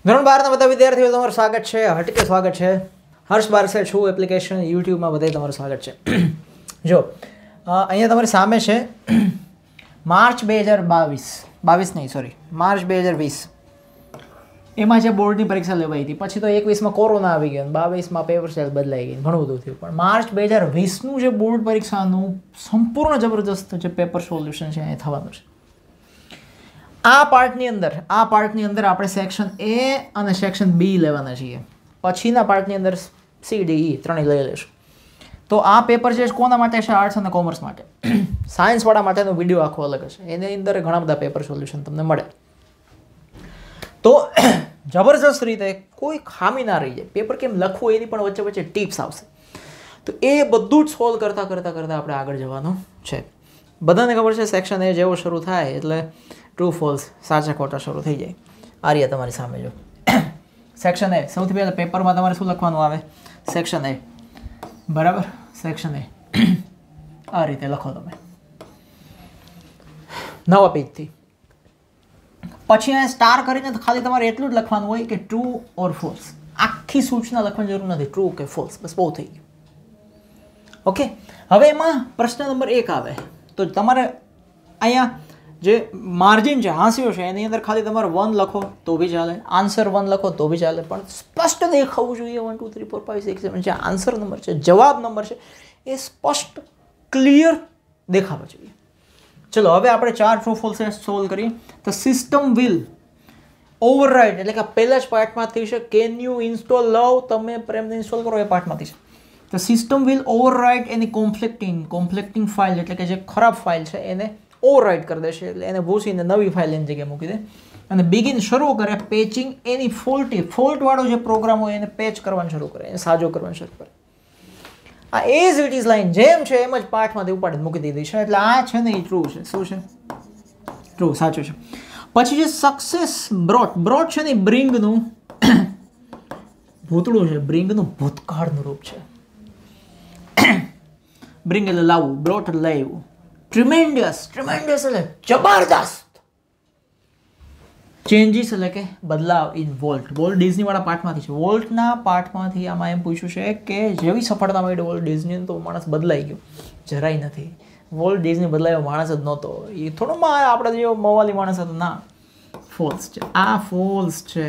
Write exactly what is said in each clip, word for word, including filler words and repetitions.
ધોરણ બારના બધા વિદ્યાર્થીઓ તમારું સ્વાગત છે. હટકે સ્વાગત છે. હર્ષ બારસે છું એપ્લિકેશન યુટ્યુબમાં બધે તમારું સ્વાગત છે. જો અહીંયા તમારી સામે છે માર્ચ બે હજાર બાવીસ બાવીસ નહીં સોરી માર્ચ બે હજાર વીસ એમાં જે બોર્ડની પરીક્ષા લેવાઈ હતી. પછી તો એકવીસમાં કોરોના આવી ગયો, બાવીસમાં પેપર સેલ બદલાઈ ગઈ, ઘણું બધું થયું. પણ માર્ચ બે હજાર વીસનું જે બોર્ડ પરીક્ષાનું સંપૂર્ણ જબરદસ્ત જે પેપર સોલ્યુશન છે એ થવાનું છે. આ પાર્ટની અંદર આ પાર્ટની અંદર આપણે સેક્શન એ અને સેક્શન બી લેવાના છીએ. પછીના પાર્ટની અંદર સી ડી ઈ ત્રણેય લઈ લઈશું. તો આ પેપર છે કોના માટે છે? આર્ટ્સ અને કોમર્સ માટે. સાયન્સવાળા માટેનો વિડીયો આખો અલગ હશે, એની અંદર ઘણા બધા પેપર સોલ્યુશન તમને મળે. તો જબરજસ્ત રીતે કોઈ ખામી ના રહી જાય. પેપર કેમ લખવું એની પણ વચ્ચે વચ્ચે ટિપ્સ આવશે. તો એ બધું જ સોલ્વ કરતાં કરતાં કરતાં આપણે આગળ જવાનું છે. બધાને ખબર છે સેક્શન એ જેવો શરૂ થાય એટલે ટ્રુ ફોલ્સ સાચા ખોટા શરૂ થઈ જાય. આ રહ્યા તમારી સામે જો સેક્શન એ. સૌથી પહેલાં પેપરમાં તમારે શું લખવાનું આવે? Section A. બરાબર, સેક્શન એ આ રીતે લખો તમે નવા પેજથી. પછી અહીંયા સ્ટાર કરીને ખાલી તમારે એટલું જ લખવાનું હોય કે ટ્રુ ઓર ફોલ્સ. આખી સૂચના લખવાની જરૂર નથી, ટ્રુ કે ફોલ્સ, બસ બહુ થઈ ગયું. ઓકે, હવે એમાં પ્રશ્ન નંબર એક આવે તો તમારે અહીંયા જે માર્જિન છે, હાંસિયો છે, એની અંદર ખાલી તમારે વન લખો તો બી ચાલે, આન્સર વન લખો તો બી ચાલે, પણ સ્પષ્ટ દેખાવું જોઈએ one two three four five six seven જે આન્સર નંબર છે, જવાબ નંબર છે, એ સ્પષ્ટ ક્લિયર દેખાવા જોઈએ. ચલો હવે આપણે ચાર ટ્રુ ફોલ્સ સોલ્વ કરીએ. તો સિસ્ટમ વિલ ઓવરરાઇડ એટલે કે પહેલા જ પાર્ટમાંથી છે. કેન યુ ઇન્સ્ટોલ લવ, તમે પ્રેમને ઇન્સ્ટોલ કરો એ પાર્ટમાંથી છે. તો system will override any conflicting conflicting file એટલે કે જે ખરાબ ફાઇલ છે એને ઓવરરાઇડ કરી દેશે, એટલે એને ભૂસીને નવી ફાઇલ એની જગ્યાએ મૂકી દે. અને બિગિન શરૂ કરે પેચિંગ એની ફોલ્ટી ફોલ્ટવાળો જે પ્રોગ્રામ હોય એને પેચ કરવાનું શરૂ કરે, એને સાજો કરવાનું શરૂ કરે. આ એઝ ઇટ ઇઝ લાઈન જેમ છે એમ જ પાઠમાંથી ઉપાડીને મૂકી દીધી છે. એટલે આ છે ને એ ટ્રુ છે. શું છે? ટ્રુ, સાચું છે. પછી જે સક્સેસ બ્રોટ બ્રોટ છે ને બ્રિંગનું ભૂતળું છે, બ્રિંગનું ભૂતકાળનું રૂપ છે. બ્રિંગ એટલે લાવવું, બ્રોટ એટલે લાવ્યું. ટ્રિમેન્ડિયસ ટ્રિમેન્ડિયસ એટલે જબરદસ્ત. ચેન્જીસ એટલે કે બદલાવ ઇન વોલ્ટ. વોલ્ટ ડિઝનીવાળા પાઠમાંથી છે. વોલ્ટના પાઠમાંથી આમાં એમ પૂછ્યું છે કે જેવી સફળતા મળી વોલ્ટ ડિઝની તો માણસ બદલાઈ ગયો. જરાય નથી. વોલ્ટ ડિઝની બદલાયો માણસ જ નહોતો. એ થોડો આપણે જેવો મવાલી માણસ હતો ના. ફોલ્સ છે આ, ફોલ્સ છે.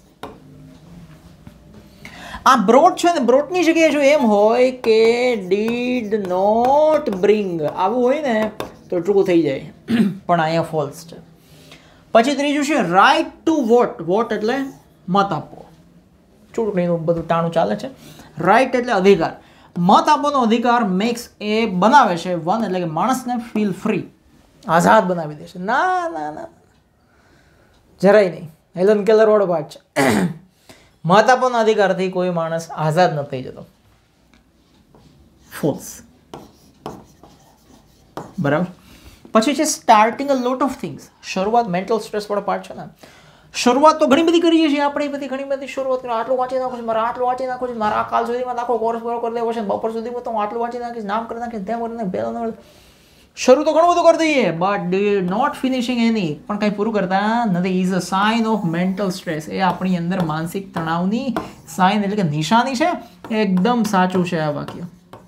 આ બ્રોટ છે ને, બ્રોટની જગ્યાએ જો એમ હોય કે ડીડ નોટ બ્રિંગ આવું હોય ને તો ટ્રુ થઈ જાય, પણ અહીંયા ફોલ્સ છે. પછી ત્રીજું છે રાઇટ ટુ વોટ. વોટ એટલે મત આપવો. ચૂંટણીનું બધું ટાણું ચાલે છે. રાઇટ એટલે અધિકાર. મત આપવાનો અધિકાર મેક્સ એ બનાવે છે વન એટલે કે માણસને ફીલ ફ્રી, આઝાદ બનાવી દે છે. ના ના ના જરાય નહીં. હેલન કેલર વાળો પાઠ છે. મત આપવાનો અધિકારથી કોઈ માણસ આઝાદ ન થઈ જતો. ફોલ્સ. બરાબર. પછી છે starting a lot of things. શરૂઆત મેન્ટલ સ્ટ્રેસ વાળો પાર્ટ છે ને. શરૂઆત તો ઘણી બધી કરીએ છીએ આપણે, બધી ઘણી બધી શરૂઆત કરી. આટલું વાંચી નાખું છું, મારે આટલું વાંચી નાખું છું, મારા કાલ સુધીમાં આખો કોર્સ પૂરો કરી દેવો છે, બપોર સુધીમાં તો હું આટલું વાંચી નાખીશ, નામ કરી નાખીશ, તેમ કરી નાખીશ, પહેલાં શરૂ તો ઘણું બધું કરી દઈએ, બટ નોટ ફિનિશિંગ એની પણ કંઈ પૂરું કરતા નથી. Is a sign of mental stress. એ આપણી અંદર માનસિક તણાવની સાઇન એટલે કે નિશાની છે. એકદમ સાચું છે આ વાક્ય.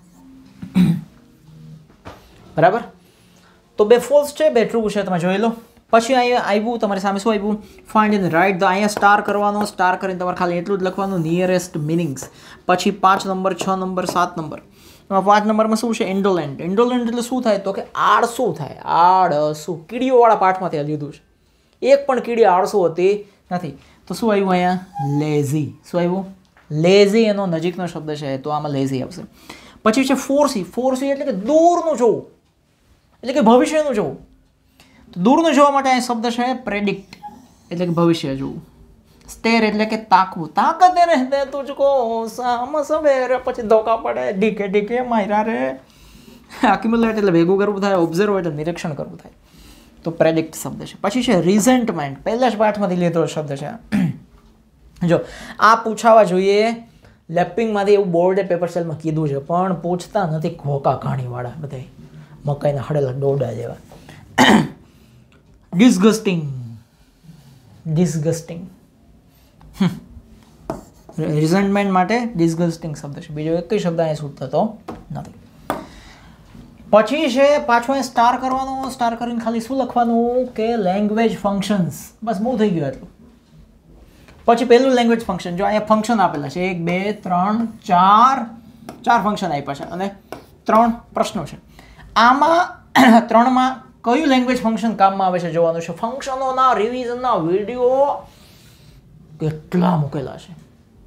બરાબર. તો બે ફોલ્સ છે, બે ટ્રુ છે, તમે જોઈ લો. પછી અહીંયા આવ્યું તમારી સામે શું આવ્યું? Find in right the. અહીંયા સ્ટાર કરવાનો, સ્ટાર કરીને તમારે ખાલી એટલું જ લખવાનું નિયરેસ્ટ મિનિંગ્સ. પછી પાંચ નંબર, છ નંબર, સાત નંબર. એમાં પાંચ નંબરમાં શું છે? ઇન્ડોલેન્ટ. ઇન્ડોલેન્ટ એટલે શું થાય? તો કે આળસુ થાય. આળસુ કીડીઓવાળા પાઠમાંથી આ લીધું છે. એક પણ કીડી આળસુ હતી નથી. તો શું આવ્યું અહીંયા? લેઝી. શું આવ્યું? લેઝી એનો નજીકનો શબ્દ છે તો આમાં લેઝી આવશે. પછી છે ફોર્સી. ફોર્સી એટલે કે દૂરનું જોવું, એટલે કે ભવિષ્યનું જોવું. તો દૂરનું જોવા માટે આ શબ્દ છે પ્રેડિક્ટ એટલે કે ભવિષ્ય જોવું. સ્ટેર એટલે કે તાકવું. તાકત રહેતે તુજકો સામ સવેરે. પછી ધોકા પડે, ડીકે ડીકે માયરા રે. એક્યુમ્યુલેટ એટલે ભેગું કરવું થાય, ઓબ્ઝર્વ એટલે નિરીક્ષણ કરવું થાય. તો પ્રેડિક્ટ શબ્દ છે. પછી છે રિઝેન્ટમેન્ટ. પહેલા જ પાઠમાંથી લીધો શબ્દ છે. જો આ પૂછાવા જોઈએ લેપિંગમાંથી, એવું બોર્ડે પેપર સેલમાં કીધું છે, પણ પૂછતા નથી. ઘોકા ઘાણીવાળા બધા મકાઈના હડેલા ડોડા જેવા. ડિસગસ્ટિંગ. ડિસગસ્ટિંગ રિઝન્ટમેન્ટ માટે ડિસગસ્ટિંગ શબ્દ છે, બીજો એક શબ્દ અહીંયા સૂટ થતો નથી. પછી છે પાછું અહીં સ્ટાર કરવાનું. સ્ટાર કરીને ખાલી શું લખવાનું કે લેંગ્વેજ ફંક્શન્સ. બસ બહુ થઈ ગયું એટલું. પછી પહેલું લેંગ્વેજ ફંક્શન, જો અહીંયા ફંક્શન આપેલા છે એક બે ત્રણ ચાર ચાર ફંક્શન આપ્યા છે અને ત્રણ પ્રશ્નો છે. આમાં ત્રણમાં કયું લેંગ્વેજ ફંક્શન કામમાં આવે છે જોવાનું છે. ફંક્શનોના રિવિઝનના વિડીયો કેટલા મૂકેલા છે,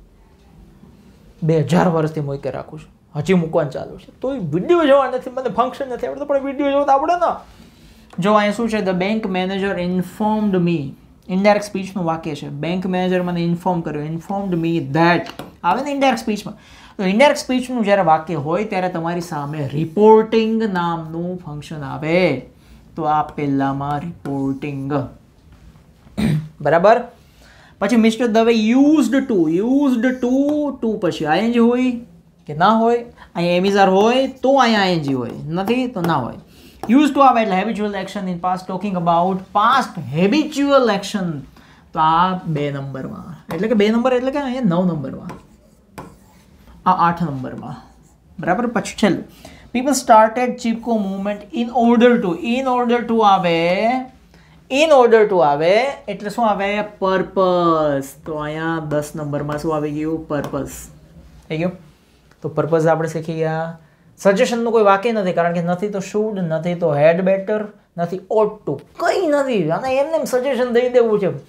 બે હજાર વર્ષથી મૂકી રાખું છું, હજી મૂકવાનું ચાલુ છે, તો એ વિડીયો જોવા નથી, મને ફંક્શન નથી આવડતું પણ વિડીયો જોવા આવડે ને. જો અહીંયા શું છે, the bank manager informed me, indirect સ્પીચનું વાક્ય છે. બેંક મેનેજર મને ઇન્ફોર્મ કર્યું, ઇન્ફોર્મ્ડ મી ધેટ આવે ને ઇનડાયરેક્ટ સ્પીચમાં. તો ઇનડાયરેક્ટ સ્પીચનું જ્યારે વાક્ય હોય ત્યારે તમારી સામે રિપોર્ટિંગ નામનું ફંક્શન આવે. તો આ પહેલામાં રિપોર્ટિંગ, બરાબર. પછી mister Dave used to, used to to પછી આઈએનજી હોય કે ના હોય. અહીંયા એમિઝાર હોય તો અહીંયા આઈએનજી હોય, નથી તો ના હોય. યુઝ ટુ આવે એટલે habitual action in past, talking about past habitual action. તો આ બે નંબરમાં, એટલે કે બે નંબર એટલે કે અહીંયા નવ નંબરમાં, આ આઠ નંબરમાં, બરાબર. પછી છેલ્લું, people started Chipko movement in order to. In order to આવે, ઇન ઓર્ડર ટુ આવે એટલે શું આવે, પર્પઝ. તો અહીંયા દસ નંબરમાં શું આવી ગયું, પર્પઝ થઈ ગયું. તો પર્પઝ આપણે શીખી ગયા. સજેશનનું કોઈ વાક્ય નથી, કારણ કે નથી તો શુડ, નથી તો હેડ બેટર, નથી ઓટ ટુ, કંઈ નથી. અને એમને સજેશન દઈ દેવું છે,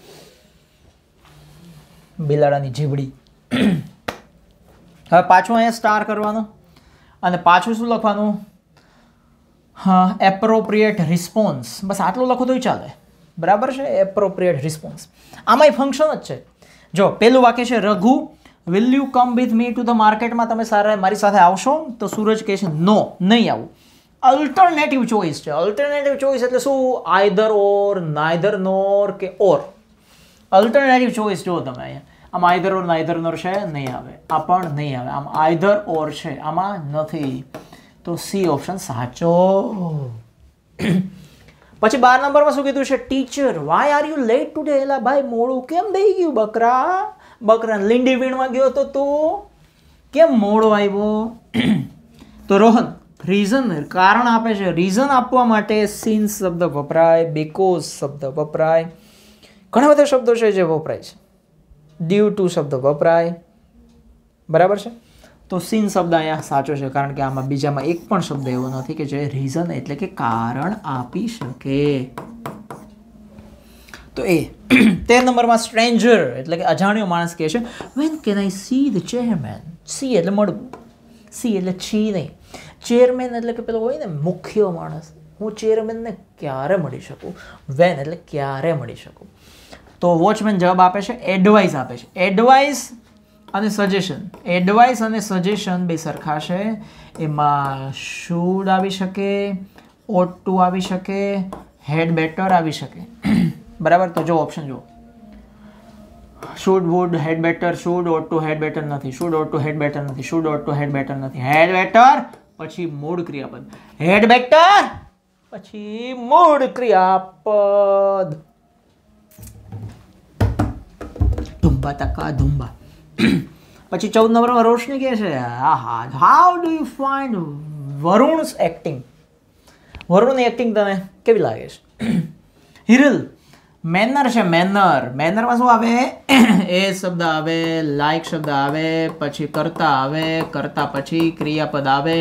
બિલાડાની જીવડી. હવે પાછું અહીંયા સ્ટાર કરવાનું અને પાછું શું લખવાનું, હા એપ્રોપ્રિએટ રિસ્પોન્સ. બસ આટલું લખો તોય ચાલે, બરાબર છે. એપ્રોપ્રિએટ રિસ્પોન્સ આમાંય ફંક્શન જ છે. જો પેલું વાક્ય છે, Raghu will you come with me to the માર્કેટમાં, તમે સારા મારી સાથે આવશો? તો સૂરજ કહે છે નો, નહીં આવું. અલ્ટરનેટિવ ચોઇસ છે. અલ્ટરનેટિવ ચોઇસ એટલે શું, આઈધર ઓર, નાઈધર નોર કે ઓર. અલ્ટરનેટિવ ચોઇસ જુઓ તમે અહીંયા, આમ આઈધર ઓર નાઈધર નોર છે, નહીં આવે. આ પણ નહીં આવે. આમ આઈધર ઓર છે, આમાં નથી. તો સી ઓપ્શન સાચો. પછી બાર નંબરમાં શું કીધું છે, teacher why are you late today. એલા ભાઈ મોડું કેમ થઈ ગયું બકરા? બકરા લીંડી વીણવા ગયો તો તું, કેમ મોડો આવ્યો? તો રોહન રીઝન, કારણ આપે છે. રીઝન આપવા માટે સિન્સ શબ્દ વપરાય, બીકોઝ શબ્દ વપરાય, ઘણા બધા શબ્દો છે જે વપરાય છે. ડ્યુ ટુ શબ્દ વપરાય, બરાબર છે. તો સિન શબ્દ અહીંયા સાચો છે, કારણ કે આમાં બીજામાં એક પણ શબ્દ એવો નથી કે જે રીઝન એટલે કે કારણ આપી શકે. તો એ તેર નંબરમાં સ્ટ્રેન્જર એટલે કે અજાણ્યો માણસ કહે છે, when can I see the chairman. See એટલે મળવું, સી એટલે છી નહીં. ચેરમેન એટલે કે પેલો હોય ને મુખ્ય માણસ, હું ચેરમેનને ક્યારે મળી શકું. વેન એટલે ક્યારે મળી શકું. તો વોચમેન જવાબ આપે છે, એડવાઇસ આપે છે. એડવાઇસ અને સજેશન, એડવાઇસ અને સજેશન બે સરખા છે. એમાં શુડ આવી શકે, ઓટ ટુ આવી શકે, હેડ બેટર આવી શકે, બરાબર. તો જો ઓપ્શન જુઓ, should, would, had better, should, ought to, had better નથી, should, ought to, had better નથી, should, ought to, had better નથી, હેડ બેટર પછી મૂળ ક્રિયાપદ, હેડ બેટર પછી મૂળ ક્રિયાપદ. ધુંબા તકા ધુંબા. પછી ચૌદ નંબરમાં રોશની કહે છે, હા how do you find Varun's acting. વરુણની એક્ટિંગ તને કેવી લાગે છે? હિરલ મેનર છે, મેનર. મેનરમાં શું આવે? એ શબ્દ આવે, લાઈક શબ્દ આવે, પછી કરતા આવે, કરતા પછી ક્રિયાપદ આવે.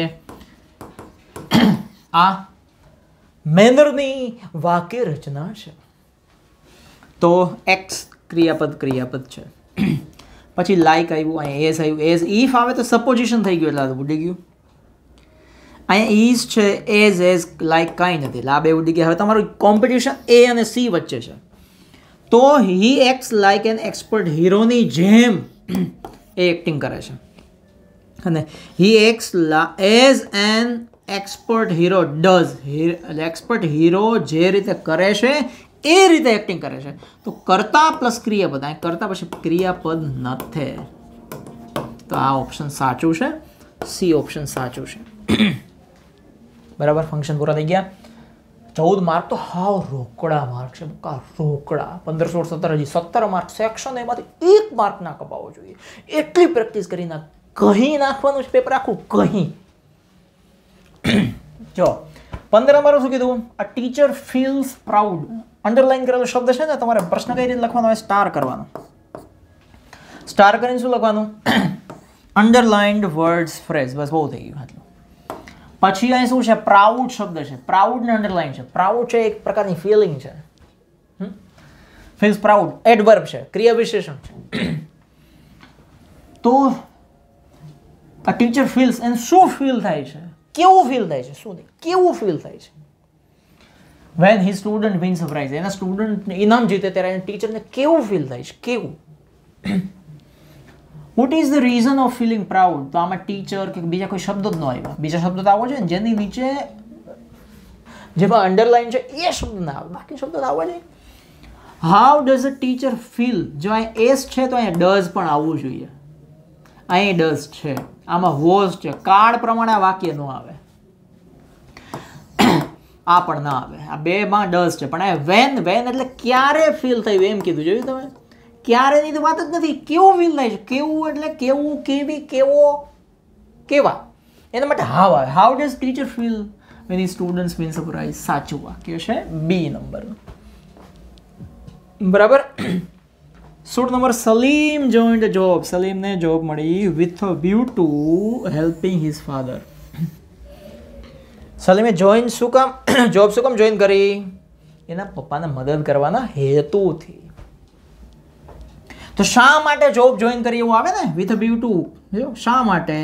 આ મેનરની વાક્ય રચના છે. તો એક્સ ક્રિયાપદ ક્રિયાપદ છે. પછી લાઈક આવ્યું, અહીંયા એસ આવ્યું. એઝ ઇફ આવે તો સપોઝિશન થઈ ગયું, એટલે ઉડી ગયું. અહીંયા ઇઝ છે, એઝ એઝ લાઈક કાંઈ નથી, એટલે આ બે ઉડી ગયા. હવે તમારું કોમ્પિટિશન એ અને સી વચ્ચે છે. તો he acts like an expert, હીરોની જેમ એ એક્ટિંગ કરે છે. અને he acts as an expert hero does, એટલે એક્સપર્ટ હીરો જે રીતે કરે છે એ રીતે એક્ટિંગ કરે છે. તો કરતા પ્લસ ક્રિયાપદ, આ કરતા પછી ક્રિયાપદ નથી. તો આ ઓપ્શન સાચું છે, સી ઓપ્શન સાચું છે. બરાબર. ફંક્શન પૂરા થઈ ગયા. ચૌદ માર્ક તો હાવ રોકડા માર્ક છે, રોકડા. પંદર સોળ સત્તર હજી સત્તર માર્ક સેક્શન, એમાંથી એક માર્ક ના કપાવવો જોઈએ. એટલી પ્રેક્ટિસ કરી નાખ. કહી નાખવાનું છે પેપર આખું, કહી. જો પંદર નંબર શું કીધું? A teacher feels proud. Underline કરેલો શબ્દ છે ને, તમારે પ્રશ્ન કઈ રીતે લખવાનો હોય? સ્ટાર કરવાનો. સ્ટાર કરીને શું લખવાનું? અંડરલાઇન્ડ વર્ડ્સ ફ્રેઝ. બસ બહુ થઈ ગયું. પછી અહીં શું છે? પ્રાઉડ શબ્દ છે. પ્રાઉડ ને અંડરલાઇન છે. પ્રાઉડ છે એક પ્રકારની ફિલિંગ છે. ફીલ્સ પ્રાઉડ એડવર્બ છે, ક્રિયા વિશેષણ છે. તો આ ટીચર ફીલ્સ, એને શું ફીલ થાય છે? કેવું ફીલ થાય છે? શું નહીં, કેવું ફીલ થાય છે? When he student wins a prize, એના સ્ટુડન્ટ ઇનામ જીતે ત્યારે એને ટીચરને કેવું ફીલ થાય છે? કેવું? What is the reason of feeling proud? તો આમાં ટીચર કે બીજા કોઈ શબ્દો જ ન આવ્યા. બીજા શબ્દો તો આવવો જોઈએ ને, જેની નીચે જેમાં અંડરલાઈન છે એ શબ્દ ના આવે, બાકી શબ્દો આવવા જોઈએ. How does a teacher feel? જો અહીંયા એસ છે તો અહીંયા ડઝ પણ આવવું જોઈએ. અહીં ડઝ છે, આમાં વોઝ છે. કાળ પ્રમાણે આ વાક્ય ન આવે, આ પણ ના આવે. આ બે માં ડઝ છે, પણ આ વેન, વેન એટલે ક્યારે ફીલ થયું એમ કીધું. જોયું તમે? ક્યારેની તો વાત જ નથી. કેવું ફીલ થાય છે? કેવું એટલે કેવું, કેવી, કેવો, કેવા. એના માટે હાવ આવે. How does teacher feel when the students win a prize? સાચું વાક્ય છે બી નંબરનું. બરાબર. સૂટ નંબર સલીમ જોઈન્ટ જોબ. સલીમને જોબ મળી with a view to helping his father. સલીમે જોઈન શું કામ, જોબ શું કામ જોઈન કરી? એના પપ્પાને મદદ કરવાના હેતુથી. તો શા માટે જોબ જોઈન કરી એવું આવે ને, વિથ અ વ્યૂ ટુ. જો શા માટે?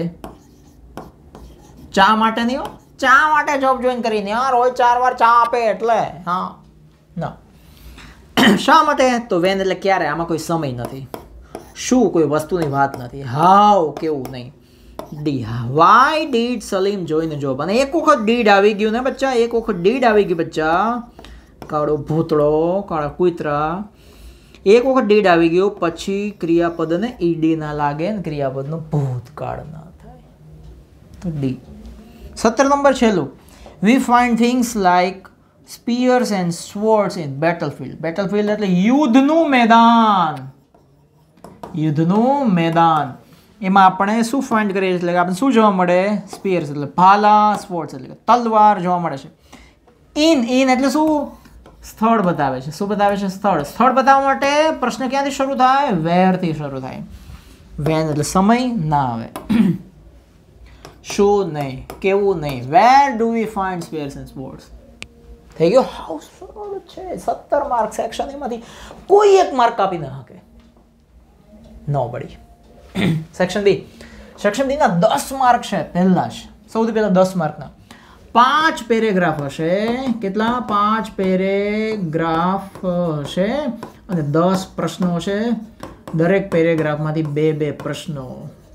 ચા માટે નહીં હો, ચા માટે જોબ જોઈન કરીને. યાર રોજ ચાર વાર ચા આપે એટલે. હા ના, શા માટે? તો વેન એટલે ક્યારે, આમાં કોઈ સમય નથી. શું, કોઈ વસ્તુની વાત નથી. હાઉ, કેવું નહીં. D, why did Salim join job? અને એક વખત ડીડ આવી ગયું ને બચ્ચા, એક વખત ડીડ આવી ગયું બચ્ચા. કાળો ભૂતળો, કાળા કૂતરા. એક વખત ડીડ આવી ગયો પછી ક્રિયાપદને ઈડી ના લાગે ને ક્રિયાપદનો ભૂતકાળ ના થાય. તો ડી. સત્તર નંબર છેલ્લું. We find things like spears and swords in battlefield. Battlefield એટલે યુદ્ધનું મેદાન. યુદ્ધનું મેદાન. એમાં આપણે શું ફાઇન્ડ કરીએ? એટલે આપણે શું જોવા મળે? સ્પીયર્સ એટલે ભાલા, સ્વોર્ડ્સ એટલે તલવાર જોવા મળે છે. ઇન, ઇન એટલે શું? સ્થળ બતાવે છે. શું બતાવે છે? સ્થળ. સ્થળ બતાવવા માટે પ્રશ્ન ક્યાંથી શરૂ થાય? વેર થી શરૂ થાય. વેન એટલે સમય ના આવે. શું નહીં, કેવું નહીં. Where do we find spears and sports? થઈ ગયો. હાઉ સરળ છે. સત્તર માર્ક સેક્શન, એમાંથી કોઈ એક માર્ક કાપી ના શકે. નો બડી. Section B. સેક્શન બી ના દસ માર્ક છે. પહેલા જ સૌથી પહેલા દસ માર્કના પાંચ પેરેગ્રાફ હશે. કેટલા? પાંચ પેરેગ્રાફ હશે અને દસ પ્રશ્નો છે. દરેક પેરેગ્રાફમાંથી બે બે પ્રશ્નો.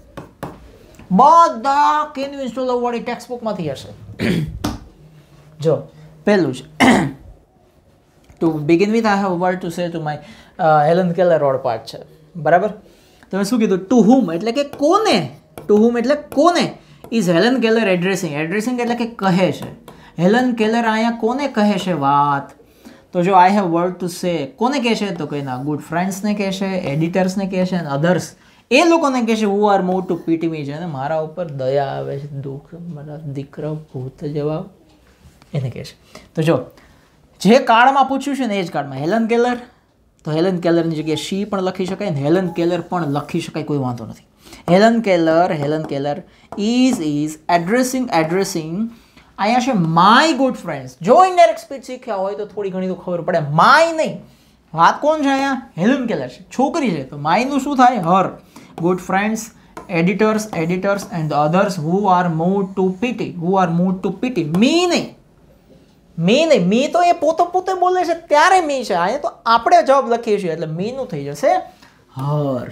બધા કેન યુ ઇન્સ્ટોલ વાળી ટેક્સ્ટ બુકમાંથી હશે. જો પહેલું છે to begin with I have word to say to my Helen Keller road part છે. બરાબર. તમે શું કીધું? ટુ હુમ એટલે કે કોને. ટુ હુમ એટલે કોને is Helen Keller addressing. Addressing એટલે કે કહે છે. હેલન કેલર અહીંયા કોને કહે છે વાત? તો જો આઈ હેવ વર્ડ ટુ સે કોને કહે છે? તો કોઈના ગુડ ફ્રેન્ડ્સને કહે છે, એડિટર્સને કહે છે અને અધર્સ એ લોકોને કહે છે who are move to pity me. છે ને મારા ઉપર દયા આવે છે, દુઃખ, મારા દીકરા ભૂત જેવા, એને કહે છે. તો જો જે કાર્ડમાં પૂછ્યું છે ને એ જ કાર્ડમાં હેલન કેલર, તો હેલન કેલરની જગ્યાએ શી પણ લખી શકાય ને હેલન કેલર પણ લખી શકાય, કોઈ વાંધો નથી. Helen Keller, Helen Keller is is addressing addressing અહીંયા છે માય ગુડ ફ્રેન્ડ્સ. જો ઇનડાયરેક્ટ સ્પીચ શીખ્યા હોય તો થોડી ઘણી તો ખબર પડે. માય નહીં, વાત કોણ છે અહીંયા? હેલન કેલર છે, છોકરી છે. તો માયનું શું થાય? Her. Good friends, editors, editors and others who are move to pity, who are move to pity. Me નહીં, મી નહીં. મી તો એ પોતે પોતે બોલે છે ત્યારે મી છે. અહીંયા તો આપણે જવાબ લખીએ છીએ એટલે મીનું થઈ જશે હર.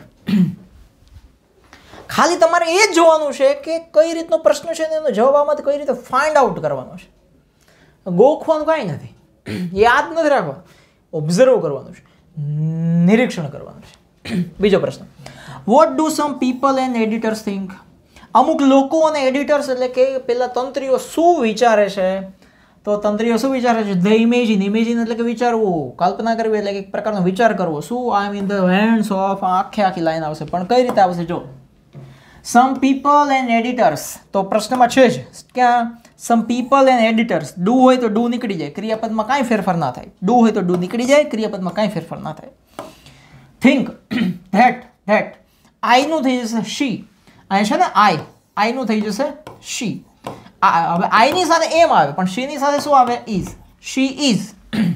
ખાલી તમારે એ જ જોવાનું છે કે કઈ રીતનો પ્રશ્ન છે એનો જવાબ આમાંથી કઈ રીતે ફાઇન્ડ આઉટ કરવાનો છે. ગોખવાનું કાંઈ નથી, યાદ નથી રાખવાનું, ઓબ્ઝર્વ કરવાનું છે, નિરીક્ષણ કરવાનું છે. બીજો પ્રશ્ન. What do some people and editors think? અમુક લોકો અને એડિટર્સ એટલે કે પેલા તંત્રીઓ શું વિચારે છે? તો તંત્રીઓ શું વિચારે છે? The imagine. ઇમેજિન એટલે કે વિચારવું, કલ્પના કરવી, એટલે કે એક પ્રકારનો વિચાર કરવો. શું? I am in the hands of. આખે આખી લાઈન આવશે, પણ કઈ રીતે આવશે? જો સમ પીપલ એન્ડ એડિટર્સ, તો પ્રશ્નમાં છે જ ક્યાં some people and editors. Do હોય તો ડુ નીકળી જાય, ક્રિયાપદમાં કાંઈ ફેરફાર ના થાય. ડુ હોય તો ડુ નીકળી જાય, ક્રિયાપદમાં કાંઈ ફેરફાર ના થાય. Think that. ધેટ આઈનું થઈ જશે શી. અહીં છે ને આઈ, આઈનું થઈ જશે શી. હવે આઈની સાથે એમ આવે, પણ શીની સાથે શું આવે? Is. She is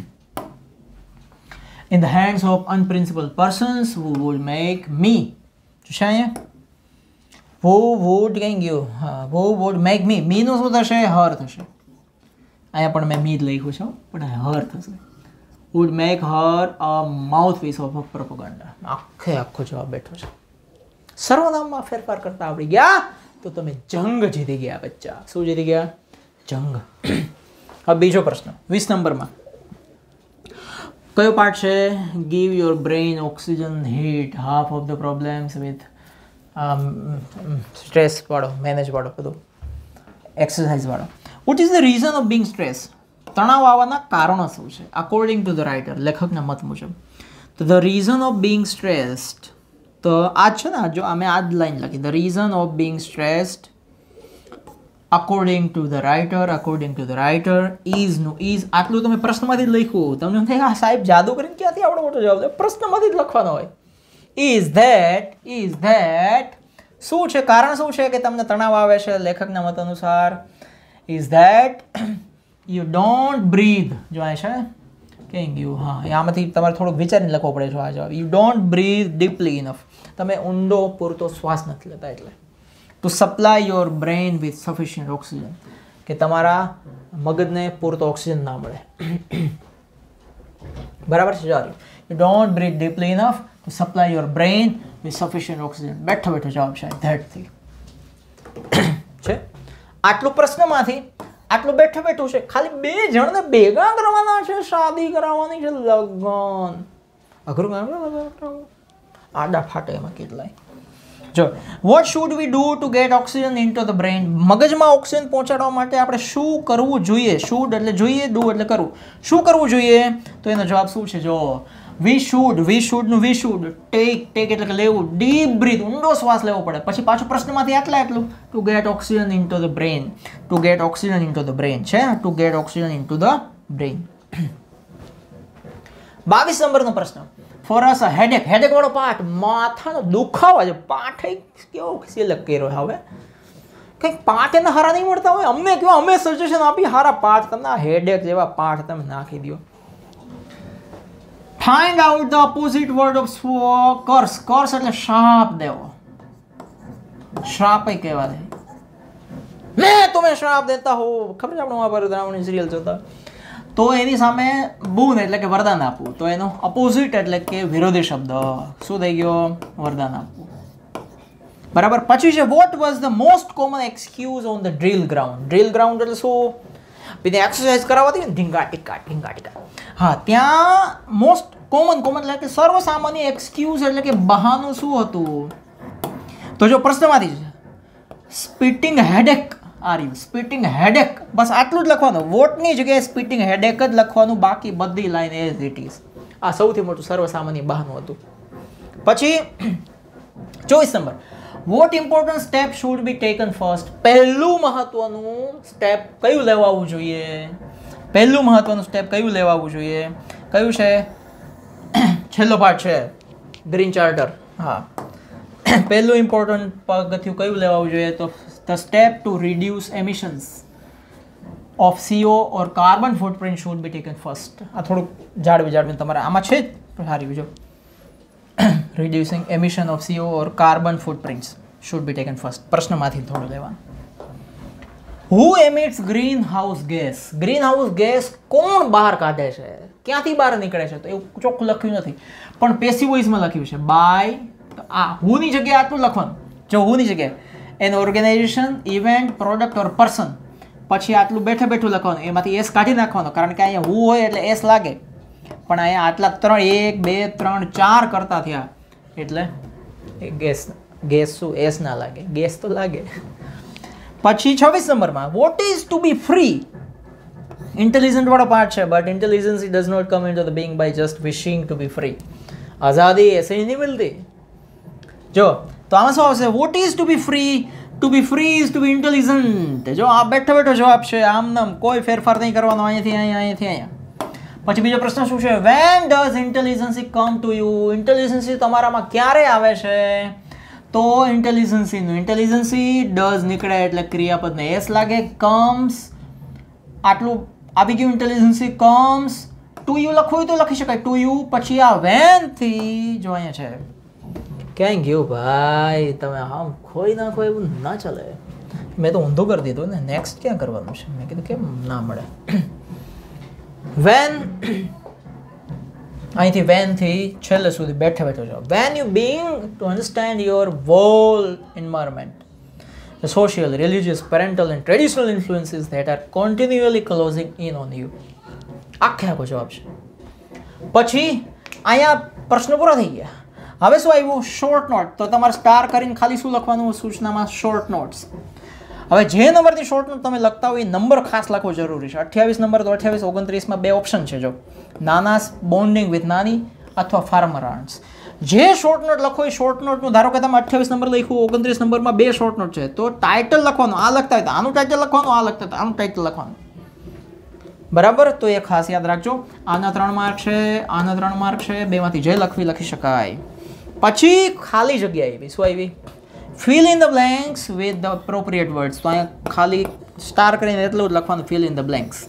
in the hands of unprincipled persons who would make me. છે અહીંયા who would કઈ ગયું? હા, who would make me. મી નું શું થશે? હર થશે. અહીંયા પણ મેં મી જ લખ્યું છે, પણ હર થશે. would make her a mouthpiece of a propaganda. આખે આખો જવાબ બેઠો છે. સર્વનામમાં ફેરફાર કરતા આવડી ગયા તો તમે જંગ જીતી ગયા બચ્ચા. શું જીતી ગયા? જંગ. હવે બીજો પ્રશ્ન વીસ નંબરમાં કયો પાર્ટ છે? give your brain oxygen hit half of the problems with stress વાળો, મેનેજ વાળો, બધું એક્સરસાઇઝ વાળો. What is the reason of being stress? તણાવ આવવાના કારણો શું છે અકોર્ડિંગ ટુ ધ રાઇટર, લેખકના મત મુજબ? તો the reason of being stressed, તો આ છે ને, જો અમે આ જ લાઈન લખી, the reason of being stressed according to the writer, according to the writer is નું ઇઝ. આટલું તમે પ્રશ્નમાંથી જ લખ્યું. તમને થાય હા સાહેબ જાદુ કરીને ક્યાંથી આવડો મોટો જવાબ? પ્રશ્નમાંથી જ લખવાનો હોય. ઇઝ ધેટ, ઇઝ ધેટ શું છે? કારણ શું છે કે તમને તણાવ આવે છે? લેખકના મત અનુસાર is that you don't breathe. જો આ છે કઈ ગયું? હા, આમાંથી તમારે થોડુંક વિચારીને લખવો પડે છે આ જવાબ. You don't breathe deeply enough. તમે ઊંડો પૂરતો શ્વાસ નથી લેતા. એટલે to supply your brain with sufficient oxygen, કે તમારા મગજને પૂરતો ઓક્સિજન ના મળે. બરાબર છે? જારી you don't breathe deeply enough to supply your brain with sufficient oxygen. બેઠો બેઠો જવાબ છે ધેટ થી છે. આટલું પ્રશ્નમાંથી આટલું બેઠું બેઠું છે. ખાલી બે જણને ભેગા કરવાના છે, શાદી કરાવવાની છે, લગ્ન. અઘરું આડા ફાટે એમાં કેટલાય. જો what should we do to get oxygen into the brain? મગજમાં ઓક્સિજન પહોંચાડવા માટે આપણે શું કરવું જોઈએ? શુડ એટલે જોઈએ, ડુ એટલે કરવું. શું કરવું જોઈએ? તો એનો જવાબ શું છે? જો વી શુડ, વી શુડ નું વી શુડ ટેક, ટેક એટલે કે લેવું, ડીપ બ્રીથ, ઊંડો શ્વાસ લેવો પડે. પછી પાછું પ્રશ્નમાંથી આટલા એટલું to get oxygen into the brain, to get oxygen into the brain છે, to get oxygen into the brain. બાવીસ નંબરનો પ્રશ્ન ફોર અસ હેડેક. હેડેક વાળો પાઠ, માથાનો દુખાવા છે. પાઠ કેવો સિલેક્ટ કર્યો હવે? કંઈક પાઠ એને હારા નહીં મળતા હોય, અમને કયો, અમે સજેશન આપી હારા પાઠ. તમને આ હેડેક જેવા પાઠ તમે નાખી દો. Find out the opposite word of curse. Curse એટલે શ્રાપ દેવો. શ્રાપ એ કહેવા દે. મેં तुम्हें શ્રાપ દેતા હો. ખબર છે આપણે મહાભારત રાવણની સિરિયલ જોતા, તો એની સામે બૂન એટલે કે વરદાન આપવું. તો એનો ઓપોઝિટ એટલે કે વિરોધી શબ્દ શું થઈ ગયો? વરદાન આપવું. બરાબર. પછી છે what was the most common excuse on the drill ground. Drill ground એટલે શું? બીજી એક્સરસાઇઝ કરાવતી ને, ઢીંગા ટીકા ઢીંગા ટીકા. હા, ત્યાં મોસ્ટ કોમન, કોમન એટલે કે સર્વસામાન્ય એક્સક્યુઝ એટલે કે બહાનું શું હતું? તો જો પ્રશ્નમાંથી spitting headache are you, spitting headache, બસ આટલું જ લખવાનું. વોટની જગ્યાએ સ્પિટિંગ હેડેક જ લખવાનું, બાકી બધી લાઈન એઝ ઇટ ઇઝ. આ સૌથી મોટું સર્વસામાન્ય બહાનું હતું. પછી ચોવીસ નંબર, what important step should be taken first? પહેલું મહત્વનું સ્ટેપ કયું લેવાવું જોઈએ? પહેલું મહત્વનું સ્ટેપ કયું લેવાવું જોઈએ? કયું છે? છેલ્લો પાર્ટ છે ગ્રીન ચાર્ટર. હા, પહેલું ઇમ્પોર્ટન્ટ પગથિયું કયું લેવાવું જોઈએ? તો the step to reduce emissions of CO or carbon footprint should be taken first. આ થોડુંક જાળવી જાળવીને તમારે આમાં છે જ સારી જો reducing emission of C O or carbon footprints should be taken first. પ્રશ્નમાંથી થોડું લેવાનું. Who emits greenhouse gas? Greenhouse gas કોણ બહાર કાઢે છે? ક્યાંથી બહાર નીકળે છે? તો એવું ચોખ્ખું લખ્યું નથી, પણ પેસિવ વોઇસમાં લખ્યું છે બાય. આ who ની જગ્યાએ આટલું લખવાનું. જો who ની જગ્યાએ an organization, event, product or person, પછી આટલું બેઠે બેઠું લખવાનું, એમાંથી એસ કાઢી નાખવાનો, કારણ કે અહીંયા who હોય એટલે એસ લાગે. પણ અહીંયા આટલા ત્રણ, એક બે ત્રણ ચાર કરતા થયા એટલે ગેસ, ગેસ શું એસ ના લાગે? ગેસ તો લાગે. પછી છવ્વીસ નંબરમાં what is to be free? Intelligent વાળો પાર્ટ છે, but intelligency does not come in to the being by just wishing to be free. આઝાદી ऐसे ही नहीं मिलती. જો તો આમાં શું આવશે? What is to be free? To be free is to be intelligent. જો આ બેઠો બેઠો જવાબ છે, આમ નામ કોઈ ફેરફાર નહીં કરવાનો, અહીંયાથી અહીંયા અહીંયાથી અહીંયા. પછી બીજો પ્રશ્ન શું છે? When does intelligency come to you? Intelligency તમારામાં ક્યારે આવે છે? તો ઇન્ટેલિજન્સીનું ઇન્ટેલિજન્સી ડઝ નીકળે એટલે ક્રિયાપદને એસ લાગે. કમ્સ આટલું આવી ગયું. ઇન્ટેલિજન્સી કમ્સ ટુ યુ લખવું હોય તો લખી શકાય ટુ યુ. પછી આ વેન થી જો અહીંયા છે. ક્યાંય ગયું ભાઈ? તમે આમ ખોઈ નાખો એવું ના ચાલે. મેં તો ઊંધું કરી દીધું ને. નેક્સ્ટ ક્યાં કરવાનું છે? મેં કીધું કેમ ના મળે. વેન અહીંથી વેન થી છેલ્લે સુધી બેઠે બેઠો જાઓ. વેન યુ બિંગ to understand your whole environment, the social, religious, parental and traditional influences that are continually closing in on you. આખે આખો જવાબ છે. પછી અહીંયા પ્રશ્ન પૂરો થઈ ગયા. હવે શું આવ્યું? Short note. તો તમારે સ્ટાર કરીને ખાલી શું લખવાનું સૂચનામાં? Short notes. હવે જે નંબરથી શોર્ટ નોટ તમે લખતા હોય એ નંબર ખાસ લખવો જરૂરી છે. અઠ્યાવીસ નંબર તો અઠ્યાવીસ ઓગણત્રીસમાં બે ઓપ્શન છે. જો નાનાસ બોન્ડિંગ વિથ નાની અથવા ફાર્મર આર્ટ્સ. જે શોર્ટ નોટ લખો એ શોર્ટ નોટનું, ધારો કે તમે અઠ્યાવીસ નંબર લખ્યું, ઓગણત્રીસ નંબરમાં બે શોર્ટ નોટ છે, તો ટાઇટલ લખવાનું. આ લખતા હોય તો આનું ટાઇટલ લખવાનું, આ લખતા હોય તો આનું ટાઇટલ લખવાનું. બરાબર? તો એ ખાસ યાદ રાખજો. આના ત્રણ માર્ક છે, આના ત્રણ માર્ક છે, બેમાંથી જે લખવી લખી શકાય. પછી ખાલી જગ્યા આવી. શું આવી? Fill in the blanks with the appropriate words. તો અહીંયા ખાલી સ્ટાર કરીને એટલું જ લખવાનું, ફિલ ઇન ધ બ્લેન્ક્સ.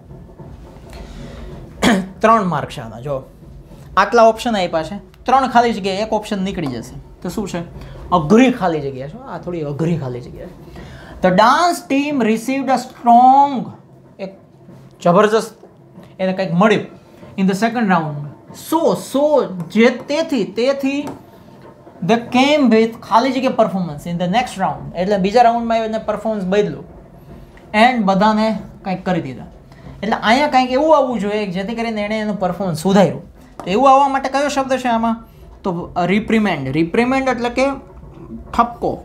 ત્રણ માર્ક છે આના. જો આટલા ઓપ્શન આપ્યા છે, ત્રણ ખાલી જગ્યા, એક ઓપ્શન નીકળી જશે. તો શું છે? અઘરી ખાલી જગ્યા છે. આ થોડી અઘરી ખાલી જગ્યા છે. The dance team received a strong, એક જબરજસ્ત એને કંઈક મળ્યું in the second round. So so જે તેથી તેથી ધ કેમ વિથ ખાલી જગ્યા performance in the next round. એટલે બીજા રાઉન્ડમાં એને પરફોર્મન્સ બદલ્યું એન્ડ બધાને કંઈક કરી દીધા. એટલે અહીંયા કંઈક એવું આવવું જોઈએ જેથી કરીને એણે એનું પરફોર્મન્સ સુધાર્યું. તો એવું આવવા માટે કયો શબ્દ છે આમાં? તો રિપ્રિમેન્ડ. રિપ્રિમેન્ડ એટલે કે ઠપકો,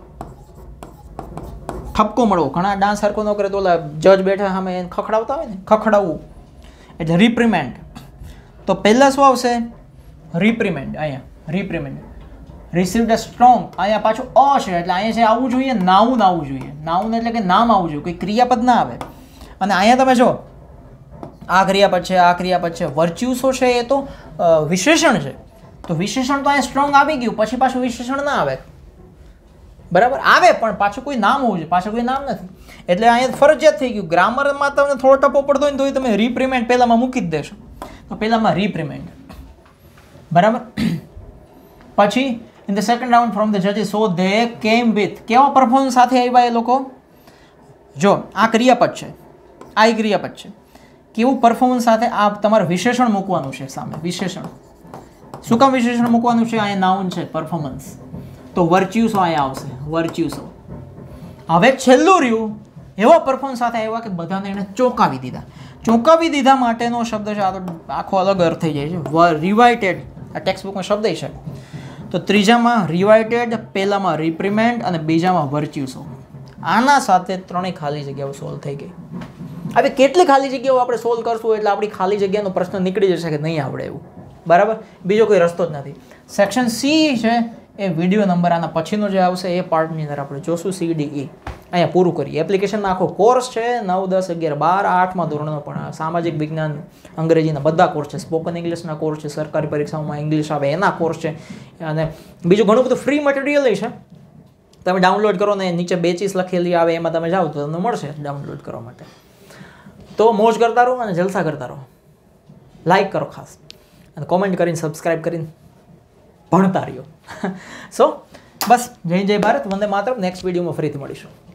ઠપકો મળવો. ઘણા ડાન્સ હરકો ન કરે તો ઓલા જજ બેઠા સામે એને ખખડાવતા હોય ને, ખખડાવવું એટલે રિપ્રિમેન્ડ. તો પહેલાં શું આવશે? રિપ્રિમેન્ડ. અહીંયા રિપ્રિમેન્ડ. રિસીવ્ડ અ સ્ટ્રોંગ, અહીંયા પાછું અ છે એટલે અહીંયા છે આવવું જોઈએ નાઉન આવવું જોઈએ. નાઉન એટલે કે નામ આવવું જોઈએ, કોઈ ક્રિયાપદ ના આવે. અને અહીંયા તમે જો આ ક્રિયાપદ છે, આ ક્રિયાપદ છે. વર્ચ્યુસો છે એ તો વિશેષણ છે. તો વિશેષણ તો અહીંયા સ્ટ્રોંગ આવી ગયું, પછી પાછું વિશેષણ ના આવે. બરાબર? આવે પણ પાછું કોઈ નામ હોવું જોઈએ, પાછું કોઈ નામ નથી. એટલે અહીંયા ફરજિયાત થઈ ગયું. ગ્રામરમાં તમને થોડો ટપો પડતો હોય ને તો તમે રિપ્રિમેન્ડ પહેલામાં મૂકી જ દેશો. તો પહેલામાં રિપ્રિમેન્ડ. બરાબર? પછી in the second round from the જજીસ, સો ધે કેમ વિથ, કેવા પરફોર્મન્સ સાથે આવ્યા એ લોકો? જો આ ક્રિયાપદ છે, આ એ ક્રિયાપદ છે. કેવું પરફોર્મન્સ સાથે? આ તમારે વિશેષણ મૂકવાનું છે સામે. વિશેષણ. શું કામ વિશેષણ મૂકવાનું છે? અહીંયા નાઉન છે, પરફોર્મન્સ. તો વર્ચ્યુસો અહીંયા આવશે. વર્ચ્યુસો. હવે છેલ્લું રહ્યું એવા પરફોર્મન્સ સાથે આવ્યા કે બધાને એને ચોંકાવી દીધા. ચોંકાવી દીધા માટેનો શબ્દ છે. આ તો આખો અલગ અર્થ થઈ જાય છે. રિવાઇટેડ, આ ટેક્સ્ટ બુકમાં શબ્દ છે. તો ત્રીજામાં રિવાઇટેડ, પહેલામાં રિપ્રિમેન્ડ અને બીજામાં વર્ચ્યુસો. આના સાથે ત્રણેય ખાલી જગ્યાઓ સોલ્વ થઈ ગઈ. હવે કેટલી ખાલી જગ્યાઓ આપણે સોલ્વ કરશું એટલે આપણી ખાલી જગ્યાનો પ્રશ્ન નીકળી જશે કે નહીં આવડે એવું. બરાબર? બીજો કોઈ રસ્તો જ નથી. સેક્શન સી છે એ વિડીયો નંબર આના પછીનો જે આવશે એ પાર્ટની અંદર આપણે જોશું. સી ડી ઈ અહીંયા પૂરું કરીએ. એપ્લિકેશનનો આખો કોર્સ છે. નવ દસ અગિયાર બાર આઠમાં ધોરણનો પણ સામાજિક વિજ્ઞાન, અંગ્રેજીના બધા કોર્સ છે. સ્પોકન ઇંગ્લિશના કોર્સ છે. સરકારી પરીક્ષાઓમાં ઇંગ્લિશ આવે એના કોર્સ છે. અને બીજું ઘણું બધું ફ્રી મટીરિયલ છે. તમે ડાઉનલોડ કરો ને નીચે બેચીસ લખેલી આવે એમાં તમે જાઓ તો તમને મળશે ડાઉનલોડ કરવા માટે. તો મોજ કરતા રહો અને જલસા કરતા રહો. લાઈક કરો ખાસ અને કોમેન્ટ કરીને સબસ્ક્રાઈબ કરીને ભણતા રહ્યો. સો બસ, જય જય ભારત, વંદે માતરમ. નેક્સ્ટ વિડીયોમાં ફરીથી મળીશું.